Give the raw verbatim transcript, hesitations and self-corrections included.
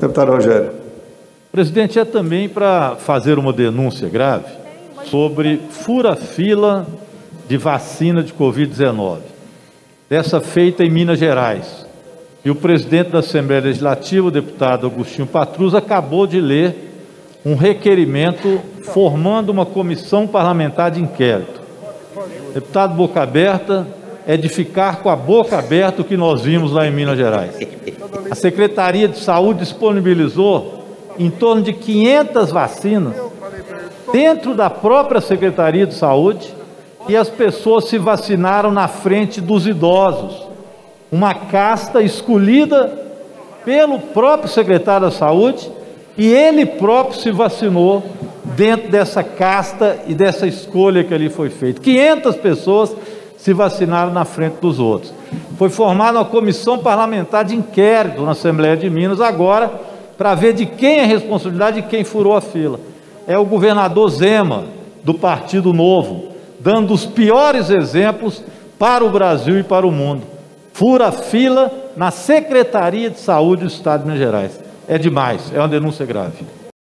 Deputado Rogério. Presidente, é também para fazer uma denúncia grave sobre fura-fila de vacina de Covid dezenove, dessa feita em Minas Gerais. E o presidente da Assembleia Legislativa, o deputado Agostinho Patrus, acabou de ler um requerimento formando uma comissão parlamentar de inquérito. Deputado Boca Aberta, é de ficar com a boca aberta o que nós vimos lá em Minas Gerais. A Secretaria de Saúde disponibilizou em torno de quinhentas vacinas dentro da própria Secretaria de Saúde e as pessoas se vacinaram na frente dos idosos. Uma casta escolhida pelo próprio secretário da Saúde e ele próprio se vacinou dentro dessa casta e dessa escolha que ali foi feita. quinhentas pessoas se vacinaram na frente dos outros. Foi formada uma comissão parlamentar de inquérito na Assembleia de Minas agora para ver de quem é a responsabilidade e quem furou a fila. É o governador Zema, do Partido Novo, dando os piores exemplos para o Brasil e para o mundo. Fura a fila na Secretaria de Saúde do Estado de Minas Gerais. É demais, é uma denúncia grave.